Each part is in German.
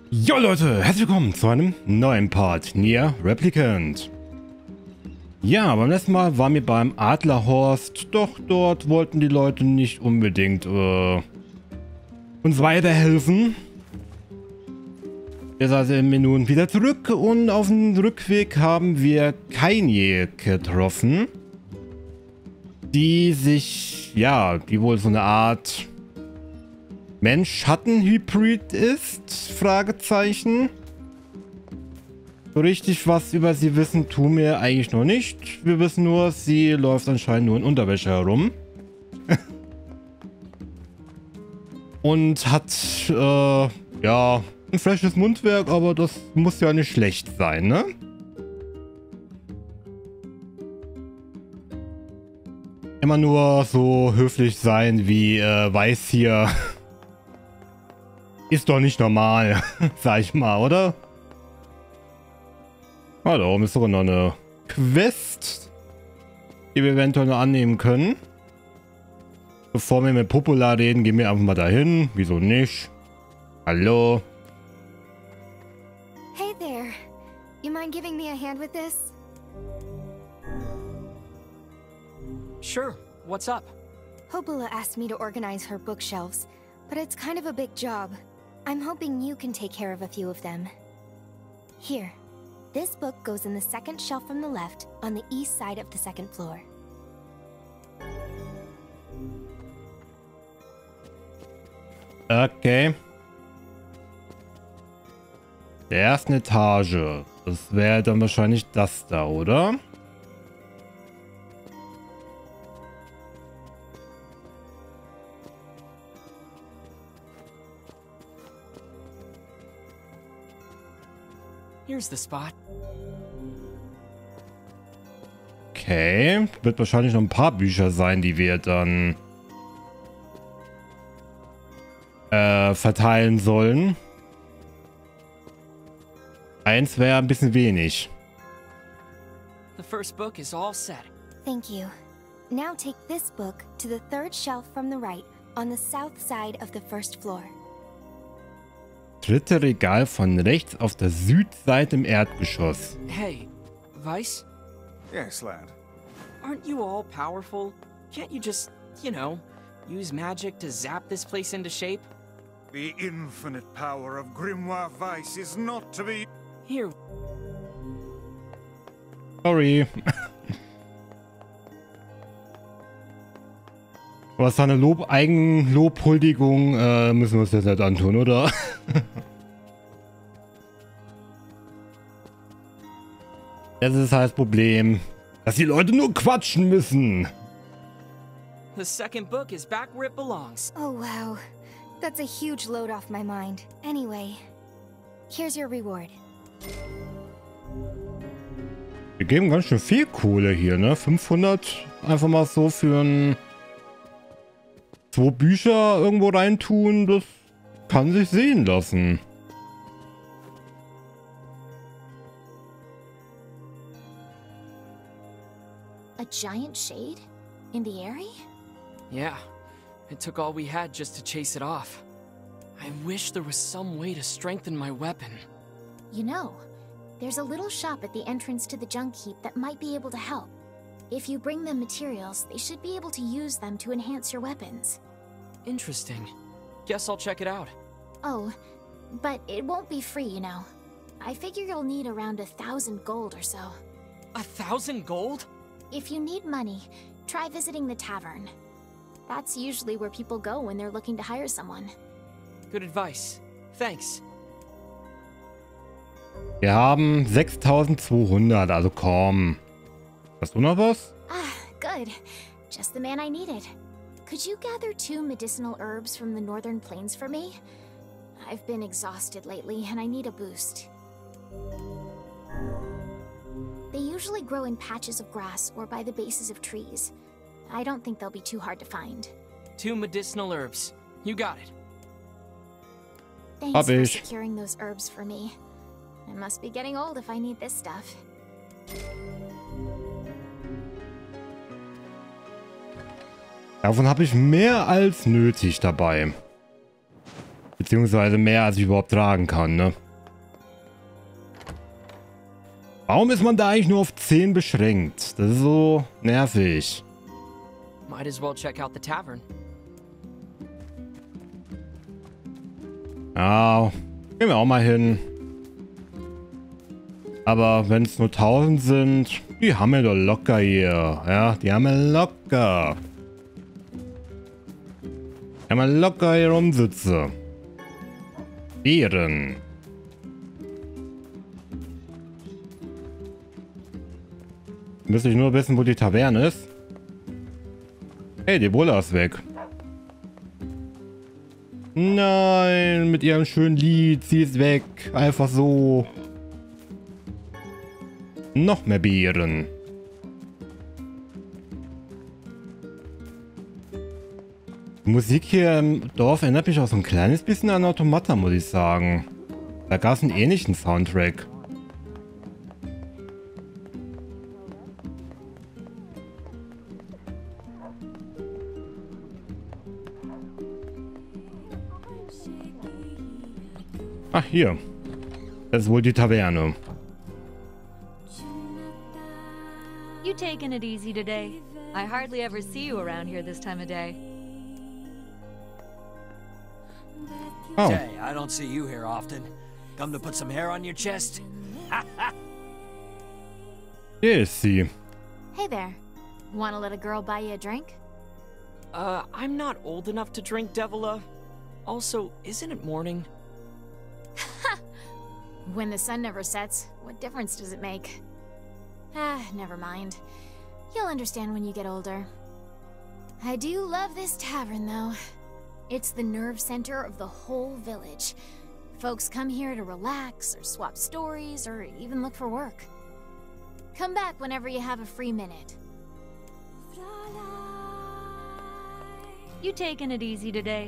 Jo Leute, herzlich willkommen zu einem neuen Part Nier Replicant. Ja, beim letzten Mal waren wir beim Adlerhorst, doch dort wollten die Leute nicht unbedingt uns weiterhelfen. Deshalb sind wir nun wieder zurück und auf dem Rückweg haben wir Kainje getroffen, die sich, ja, die wohl so eine Art Mensch-Schatten-Hybrid ist? Fragezeichen. So richtig was über sie wissen tun wir eigentlich noch nicht. Wir wissen nur, sie läuft anscheinend nur in Unterwäsche herum. Und hat, ja, ein freshes Mundwerk, aber das muss ja nicht schlecht sein, ne? Immer nur so höflich sein wie, Weiß hier. Ist doch nicht normal, sag ich mal, oder? Ah, da oben ist sogar noch eine Quest, die wir eventuell noch annehmen können. Bevor wir mit Popola reden, gehen wir einfach mal dahin. Wieso nicht? Hallo? Hey there. You mind giving me a hand with this? Sure. What's up? Popola asked me to organize her bookshelves, but it's kind of a big job. I'm hoping you can take care of a few of them. Here. This book goes in the second shelf from the left, on the east side of the second floor. Okay. Der ersten Etage. Das wäre dann wahrscheinlich das da, oder? Here's the spot. Okay. Wird wahrscheinlich noch ein paar Bücher sein, die wir dann verteilen sollen. Eins wäre ein bisschen wenig. The first book is all set. Thank you. Now take this book to the third shelf from the right, on the south side of the first floor. Dritte Regal von rechts auf der Südseite im Erdgeschoss. Hey, Weiss? Yes, lad. Aren't you all powerful? Can't you just, you know, use magic to zap this place into shape? The infinite power of Grimoire Weiss is not to be... Here. Sorry. Was eine Eigenlobhuldigung müssen wir uns jetzt nicht antun, oder? Das ist halt das Problem, dass die Leute nur quatschen müssen. The second book is back where it belongs. Oh wow. That's a huge load off my mind. Anyway, here's your reward. Wir geben ganz schön viel Kohle hier, ne? 500 einfach mal so für 2 Bücher irgendwo reintun, das kann sich sehen lassen. A giant shade? In the area? Yeah, it took all we had just to chase it off. I wish there was some way to strengthen my weapon. You know, there's a little shop at the entrance to the junk heap that might be able to help. If you bring them materials, they should be able to use them to enhance your weapons. Interesting. Guess I'll check it out. Oh, but it won't be free, you know. I figure you'll need around 1,000 gold or so. 1,000 gold? If you need money, try visiting the tavern. That's usually where people go when they're looking to hire someone. Good advice. Thanks. Wir haben 6200, also komm. Hast du noch was? Ah, good. Just the man I needed. Could you gather 2 medicinal herbs from the northern plains for me? I've been exhausted lately and I need a boost. They usually grow in patches of grass or by the bases of trees. I don't think they'll be too hard to find. 2 medicinal herbs. You got it. Thanks for securing those herbs for me. I must be getting old if I need this stuff. Davon habe ich mehr als nötig dabei. Beziehungsweise mehr, als ich überhaupt tragen kann, ne? Warum ist man da eigentlich nur auf 10 beschränkt? Das ist so nervig. Might as well check out the tavern. Ja, gehen wir auch mal hin. Aber wenn es nur 1000 sind, die haben wir doch locker hier. Ja, die haben wir locker. Die haben wir locker hier rumsitzen. Beeren. Müsste ich nur wissen, wo die Taverne ist. Hey, die Bulla ist weg. Nein, mit ihrem schönen Lied. Sie ist weg. Einfach so. Noch mehr Beeren. Die Musik hier im Dorf erinnert mich auch so ein kleines bisschen an Automata, muss ich sagen. Da gab es einen ähnlichen Soundtrack. Ach, hier. Das ist wohl die Taverne. You taking it easy today? I hardly ever see you around here this time of day. Oh. Hey, I don't see you here often. Come to put some hair on your chest? Hier ist sie. Hey there. Wanna let a girl buy you a drink? I'm not old enough to drink, Devila. Also, isn't it morning? When the sun never sets, what difference does it make? Ah, never mind. You'll understand when you get older. I do love this tavern, though. It's the nerve center of the whole village. Folks come here to relax, or swap stories, or even look for work. Come back whenever you have a free minute. You taking it easy today?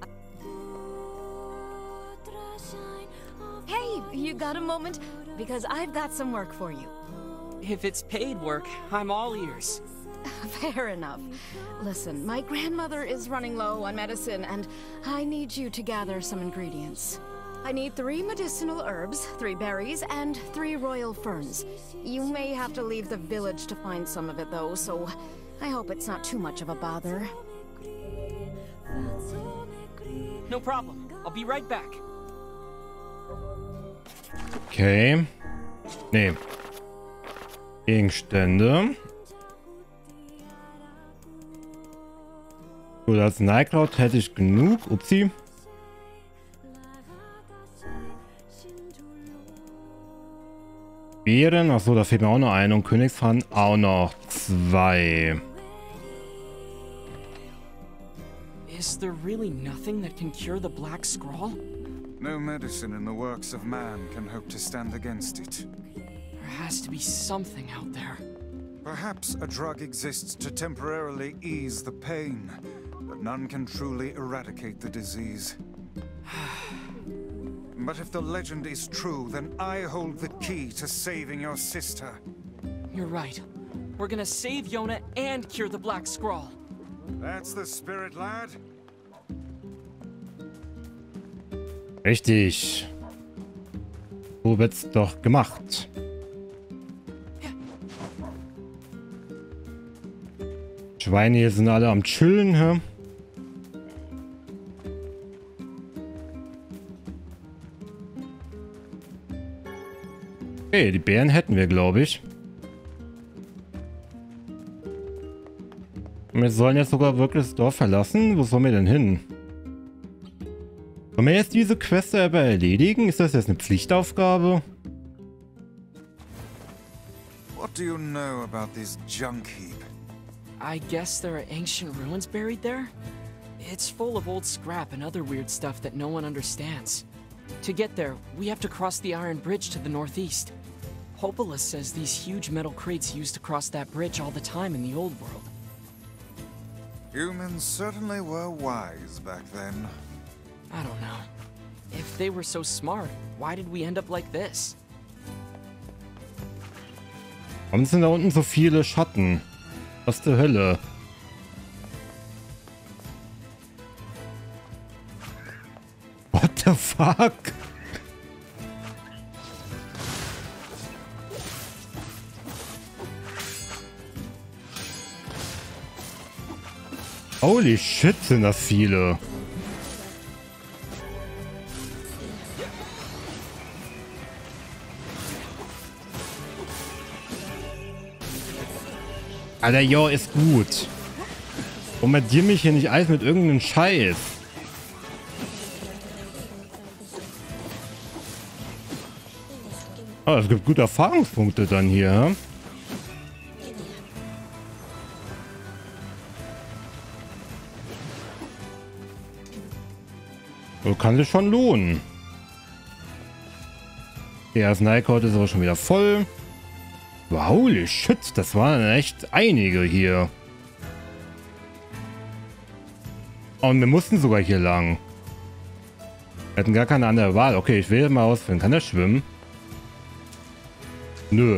Hey, you got a moment? Because I've got some work for you. If it's paid work, I'm all ears. Fair enough. Listen, my grandmother is running low on medicine, and I need you to gather some ingredients. I need 3 medicinal herbs, 3 berries, and 3 royal ferns. You may have to leave the village to find some of it, though, so I hope it's not too much of a bother. No problem. I'll be right back. Okay. Nee. Gegenstände. Gut, als Nightcloud hätte ich genug. Upsi. Beeren. Achso, da fehlt mir auch noch eine. Und Königsfahnen auch noch 2. Is there really nothing that can cure the Black Scrawl? No medicine in the works of man can hope to stand against it. There has to be something out there. Perhaps a drug exists to temporarily ease the pain, but none can truly eradicate the disease. But if the legend is true, then I hold the key to saving your sister. You're right. We're gonna save Yona and cure the Black Scrawl. That's the spirit, lad. Richtig. So wird's doch gemacht. Schweine hier sind alle am Chillen, hä? Okay, die Bären hätten wir, glaube ich. Und wir sollen jetzt sogar wirklich das Dorf verlassen. Wo sollen wir denn hin? Sollen wir jetzt diese Quest selber erledigen? Ist das jetzt eine Pflichtaufgabe? What do you know about this junk heap? I guess there are ancient ruins buried there? It's full of old scrap and other weird stuff that no one understands. To get there, we have to cross the Iron Bridge to the northeast. Hopalus says these huge metal crates used to cross that bridge all the time in the old world. Humans certainly were wise back then. I don't know. If they were so smart, why did we end up like this? Warum sind da unten so viele Schatten? Was zur Hölle? the fuck? Holy shit, sind das viele. Alter, jo, ist gut. Bombardier mich hier nicht alles mit irgendeinem Scheiß. Oh, es gibt gute Erfahrungspunkte dann hier. So kann sich schon lohnen. Der Arzneikorte ist aber schon wieder voll. Wow, holy shit, das waren echt einige hier. Oh, und wir mussten sogar hier lang. Wir hatten gar keine andere Wahl. Okay, ich will mal ausfinden. Kann er schwimmen? Nö.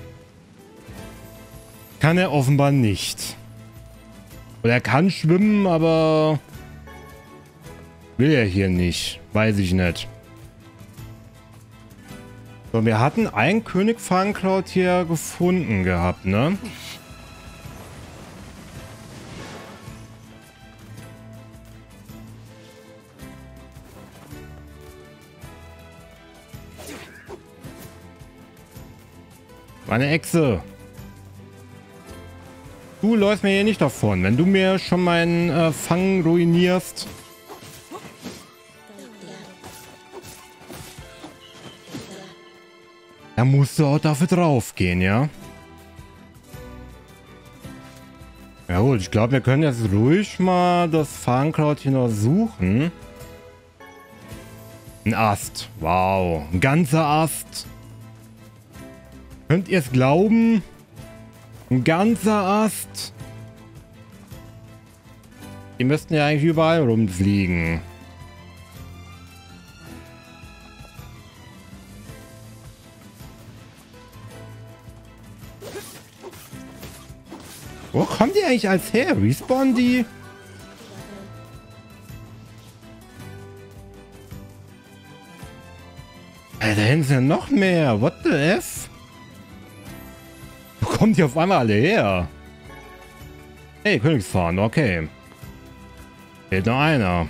Kann er offenbar nicht. Oder er kann schwimmen, aber will er hier nicht. Weiß ich nicht. So, wir hatten einen König Farncloud hier gefunden gehabt, ne? Meine Echse. Du läufst mir hier nicht davon. Wenn du mir schon meinen Fang ruinierst. Dann musst du auch dafür drauf gehen, ja? Ja gut, ich glaube, wir können jetzt ruhig mal das Farncloud hier noch suchen. Ein Ast. Wow. Ein ganzer Ast. Könnt ihr es glauben? Ein ganzer Ast. Die müssten ja eigentlich überall rumfliegen. Wo kommt die eigentlich als her? Respawnen die? Alter, da hinten sind ja noch mehr. What the F? Wo kommen die auf einmal alle her? Hey, Königsfahren, okay. Fehlt noch einer.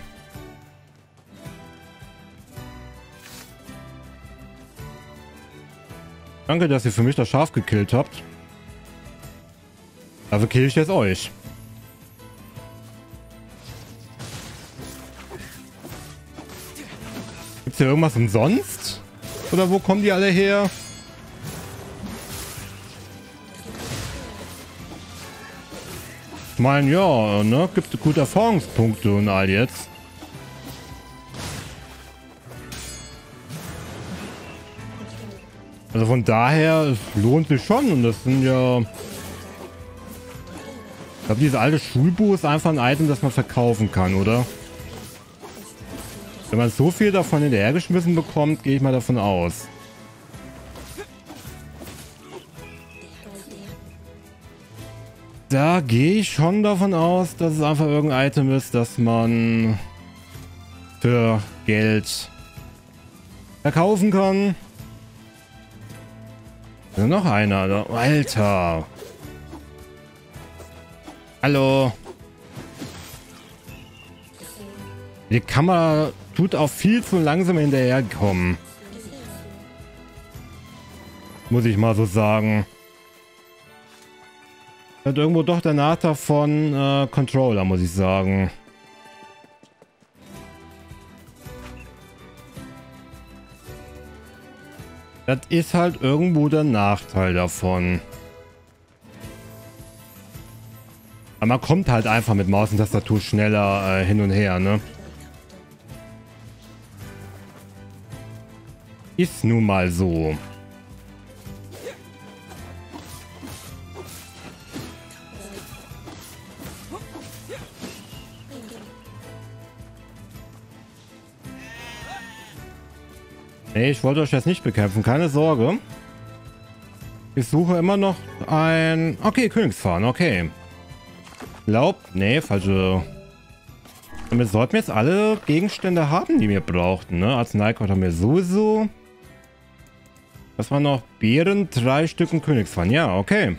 Danke, dass ihr für mich das Schaf gekillt habt. Dafür kill ich jetzt euch. Gibt's hier irgendwas umsonst? Oder wo kommen die alle her? Ich meine, ja, ne? Gibt gute Erfahrungspunkte und all jetzt. Also von daher, es lohnt sich schon. Und das sind ja... Ich glaube, dieses alte Schulbuch ist einfach ein Item, das man verkaufen kann, oder? Wenn man so viel davon hinterhergeschmissen bekommt, gehe ich mal davon aus. Da gehe ich schon davon aus, dass es einfach irgendein Item ist, das man für Geld verkaufen kann. Da ist noch einer. Alter. Hallo. Die Kamera tut auch viel zu langsam hinterherkommen. Muss ich mal so sagen. Hat irgendwo doch der Nachteil von Controller, muss ich sagen. Das ist halt irgendwo der Nachteil davon. Aber man kommt halt einfach mit Maus und Tastatur schneller hin und her, ne? Ist nun mal so. Nee, ich wollte euch jetzt nicht bekämpfen, keine Sorge. Ich suche immer noch ein... Okay, Königsfahren, okay. Glaubt... Nee, falsche... Und wir sollten jetzt alle Gegenstände haben, die wir brauchten, ne? Arzneikraut haben wir sowieso. Das waren noch Beeren, 3 Stücken Königsfan. Ja, okay.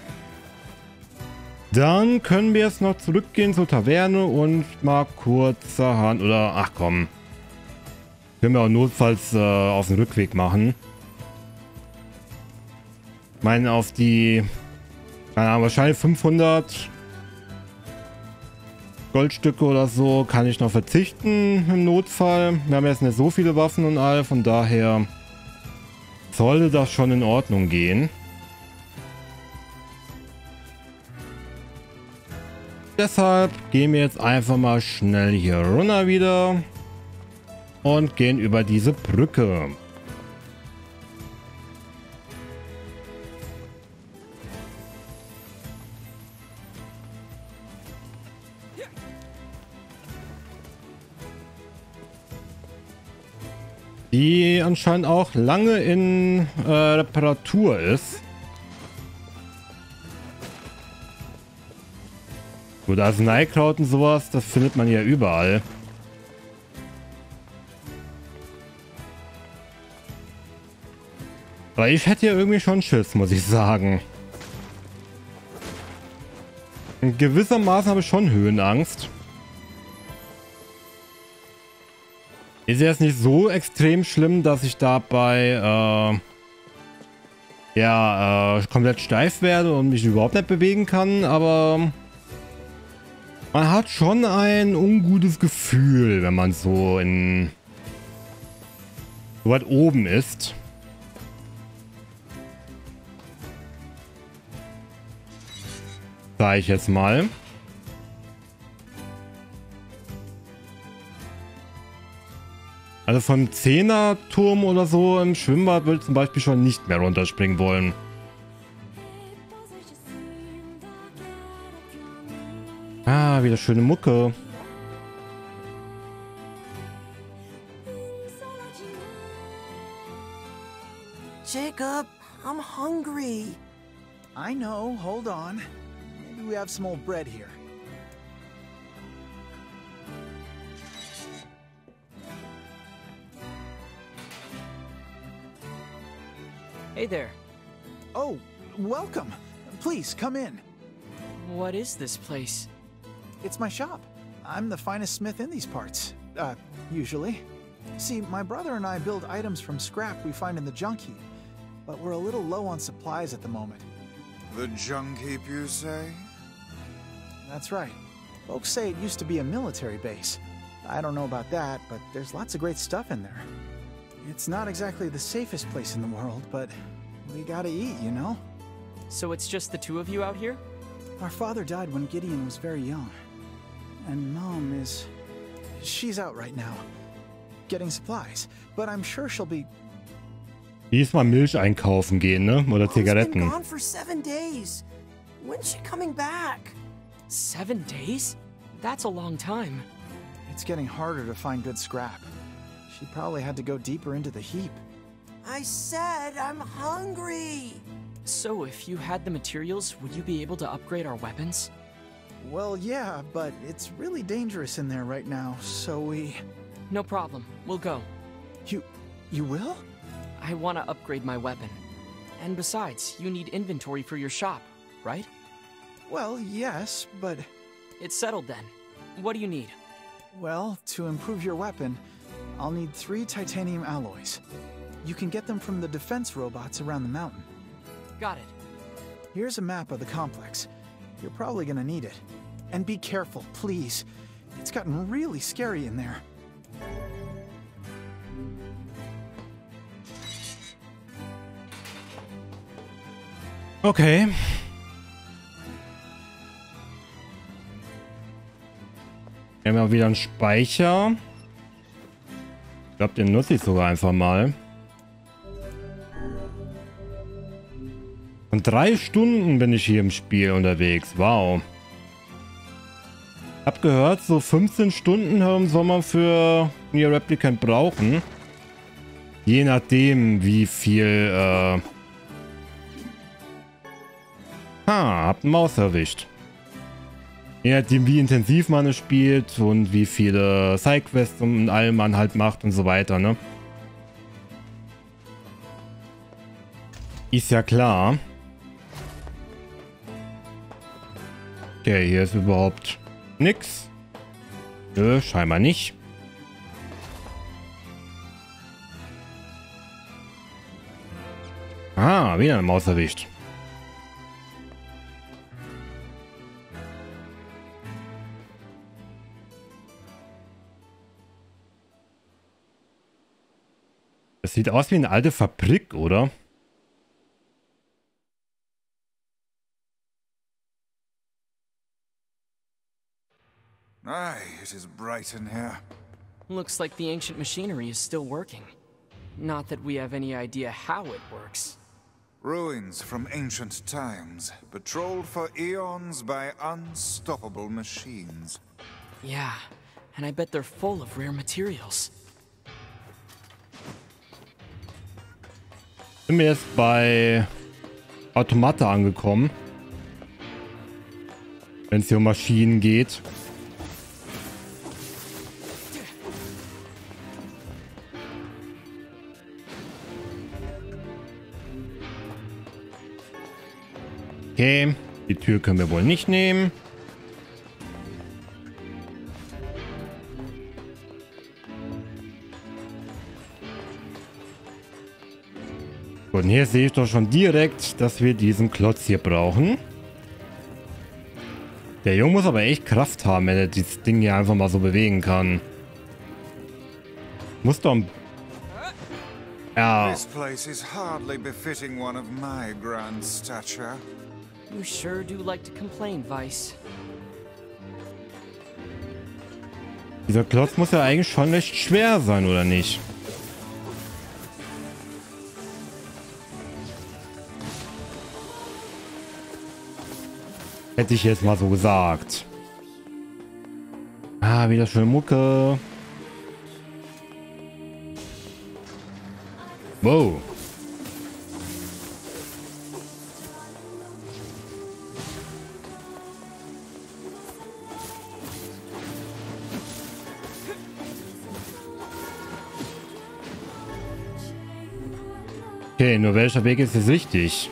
Dann können wir jetzt noch zurückgehen zur Taverne und mal kurzerhand, oder ach komm. Können wir auch notfalls auf den Rückweg machen. Ich meine, auf die, keine Ahnung, wahrscheinlich 500 Goldstücke oder so kann ich noch verzichten im Notfall. Wir haben jetzt nicht so viele Waffen und all, von daher sollte das schon in Ordnung gehen. Deshalb gehen wir jetzt einfach mal schnell hier runter wieder und gehen über diese Brücke. Die anscheinend auch lange in Reparatur ist. Gut, Arzneikraut und sowas, das findet man ja überall. Aber ich hätte ja irgendwie schon Schiss, muss ich sagen. In gewissermaßen habe ich schon Höhenangst. Ist jetzt nicht so extrem schlimm, dass ich dabei komplett steif werde und mich überhaupt nicht bewegen kann, aber man hat schon ein ungutes Gefühl, wenn man so weit oben ist. Sag ich jetzt mal. Also vom 10er-Turm oder so im Schwimmbad würde ich zum Beispiel schon nicht mehr runterspringen wollen. Ah, wieder schöne Mucke. Jacob, I'm hungry. I know, hold on. Maybe we have some old bread here. Hey there. Oh, welcome. Please, come in. What is this place? It's my shop. I'm the finest smith in these parts. Usually. See, my brother and I build items from scrap we find in the junk heap, but we're a little low on supplies at the moment. The junk heap, you say? That's right. Folks say it used to be a military base. I don't know about that, but there's lots of great stuff in there. It's not exactly the safest place in the world, but we gotta eat, you know? So it's just the two of you out here? Our father died when Gideon was very young. And Mom she's out right now, getting supplies. But I'm sure she'll be... Diesmal Milch einkaufen gehen, ne? Oder Zigaretten. Mom's been gone for 7 days. When's she coming back? 7 days? That's a long time. It's getting harder to find good scrap. She probably had to go deeper into the heap. I said I'm hungry. So if you had the materials, would you be able to upgrade our weapons? Well, yeah, but it's really dangerous in there right now, so we... No problem. We'll go. You will? I want to upgrade my weapon. And besides, you need inventory for your shop, right? Well, yes, but... It's settled then. What do you need? Well, to improve your weapon, I'll need 3 titanium alloys. You can get them from the defense robots around the mountain. Got it. Here's a map of the complex. You're probably gonna need it. And be careful, please. It's gotten really scary in there. Okay. Wir haben ja wieder einen Speicher. Ich glaube, den nutze ich sogar einfach mal. Und 3 Stunden bin ich hier im Spiel unterwegs. Wow. Hab gehört, so 15 Stunden soll man für Nier Replicant brauchen. Je nachdem, wie viel... hab eine Maus erwischt. Je nachdem, wie intensiv man es spielt und wie viele Sidequests und allem man halt macht und so weiter, ne? Ist ja klar. Okay, hier ist überhaupt nix. Nö, scheinbar nicht. Ah, wieder eine Maus erwischt. Das sieht aus wie eine alte Fabrik, oder? Aye, it is bright in here. Looks like the ancient machinery is still working. Not that we have any idea how it works. Ruins from ancient times, patrolled for eons by unstoppable machines. Yeah, and I bet they're full of rare materials. Sind wir jetzt bei Automata angekommen. Wenn es hier um Maschinen geht. Okay, die Tür können wir wohl nicht nehmen. Gut, und hier sehe ich doch schon direkt, dass wir diesen Klotz hier brauchen. Der Junge muss aber echt Kraft haben, wenn er dieses Ding hier einfach mal so bewegen kann. Muss doch... Ja. This place is hardly befitting one of my grand stature. You sure do like to complain, Weiss. Dieser Klotz muss ja eigentlich schon recht schwer sein, oder nicht? Hätte ich jetzt mal so gesagt. Ah, wieder schön Mucke. Wow. Okay, nur welcher Weg ist jetzt richtig?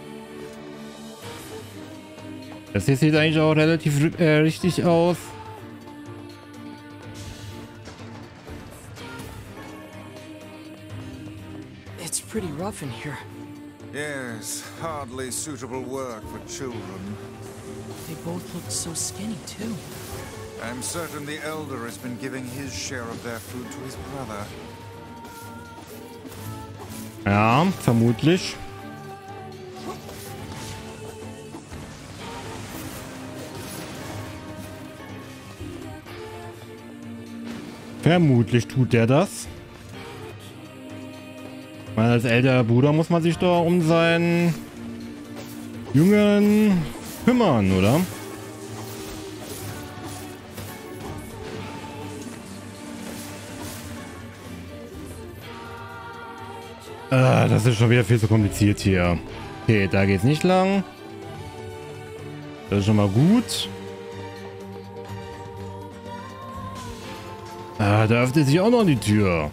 Das hier sieht eigentlich auch relativ richtig aus. It's pretty rough in here. Yes, hardly suitable work for children. They both look so skinny too. I'm certain the elder has been giving his share of their food to his brother. Ja, vermutlich. Vermutlich tut der das. Weil als älterer Bruder muss man sich doch um seinen Jüngeren kümmern, oder? Das ist schon wieder viel zu kompliziert hier. Okay, da geht's nicht lang. Das ist schon mal gut. Da öffnet sich auch noch die Tür.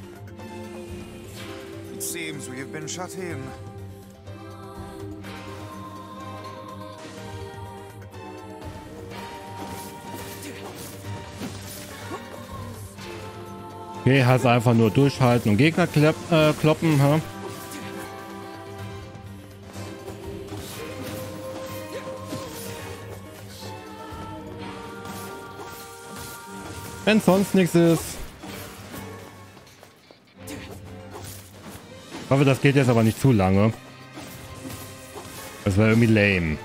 It seems we have been shut in. Okay, heißt einfach nur durchhalten und Gegner kloppen, ha? Wenn sonst nichts ist. Ich hoffe, das geht jetzt aber nicht zu lange. Das wäre irgendwie lame.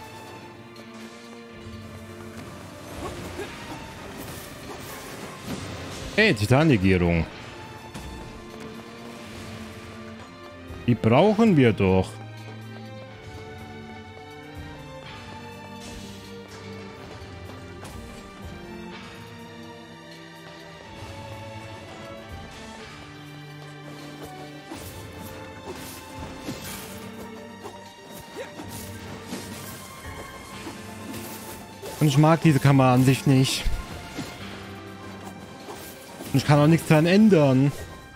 Hey, Titanlegierung. Die brauchen wir doch. Und ich mag diese Kamera an sich nicht. Und ich kann auch nichts daran ändern.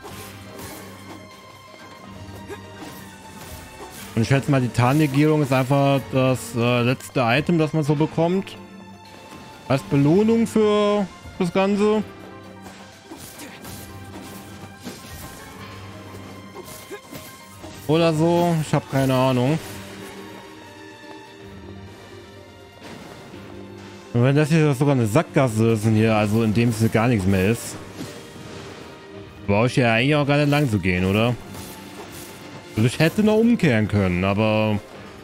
Und ich schätze mal, die Tarnlegierung ist einfach das letzte Item, das man so bekommt. Als Belohnung für das Ganze. Oder so. Ich habe keine Ahnung. Und wenn das hier sogar eine Sackgasse ist und hier also in dem Sinne gar nichts mehr ist, brauche ich ja eigentlich auch gar nicht lang zu gehen, oder? Also ich hätte noch umkehren können, aber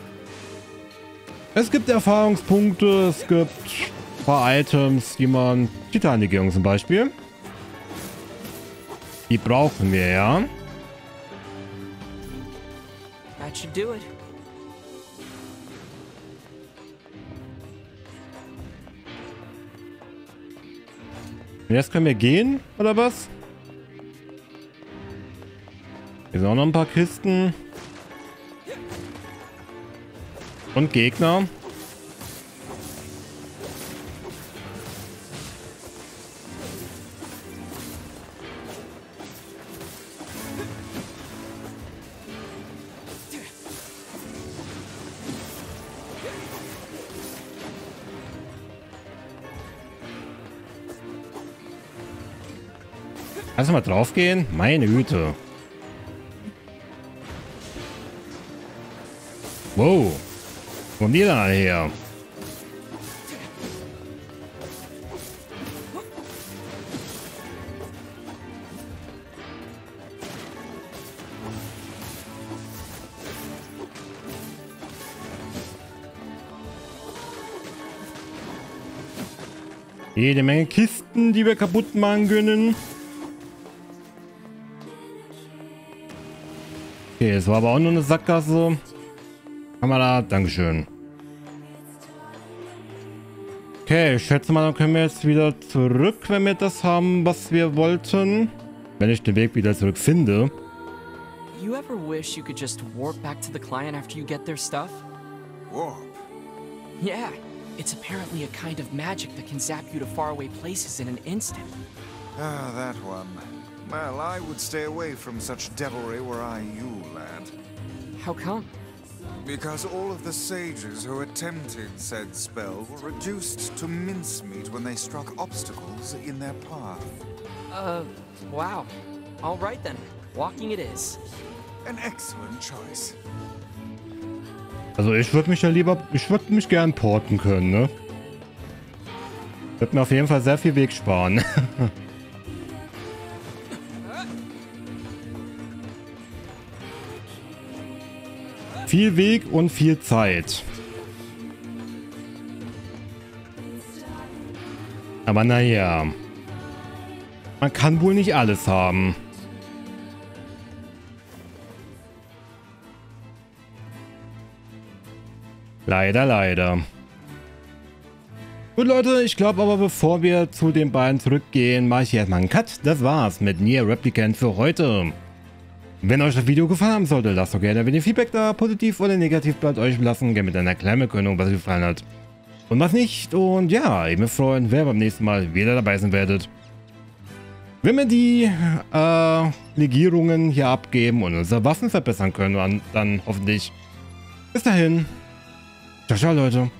es gibt Erfahrungspunkte, es gibt ein paar Items, die man, Titanlegierung zum Beispiel, die brauchen wir ja. That should do it. Und jetzt können wir gehen, oder was? Hier sind auch noch ein paar Kisten. Und Gegner. Kannst du mal drauf gehen? Meine Güte. Wow. Wo kommen die denn alle her? Jede Menge Kisten, die wir kaputt machen können. Okay, es war aber auch nur eine Sackgasse. Kamera, dankeschön. Okay, ich schätze mal, dann können wir jetzt wieder zurück, wenn wir das haben, was wir wollten. Wenn ich den Weg wieder zurück finde. You ever wish you could just warp back to the client after you get their stuff? Warp? Yeah, it's apparently a kind of magic that can zap you to faraway places in an instant. Ah, that one. Well, I would stay away from such devilry were I you, lad. How come? Because all of the sages who attempted said spell were reduced to mincemeat when they struck obstacles in their path. Wow. All right then. Walking it is. An excellent choice. Also ich würde mich ja lieber, ich würde mich gern porten können, ne? Wird mir auf jeden Fall sehr viel Weg sparen. Viel Weg und viel Zeit. Aber naja. Man kann wohl nicht alles haben. Leider, leider. Gut, Leute, ich glaube aber, bevor wir zu den beiden zurückgehen, mache ich hier erstmal einen Cut. Das war's mit Nier Replicant für heute. Wenn euch das Video gefallen haben sollte, lasst doch gerne ein Feedback da, positiv oder negativ, bleibt euch belassen, gerne mit einer kleinen Begründung, was euch gefallen hat. Und was nicht. Und ja, ich würde freuen, wer beim nächsten Mal wieder dabei sein werdet. Wenn wir die Legierungen hier abgeben und unsere Waffen verbessern können, dann hoffentlich. Bis dahin. Ciao, ciao, Leute.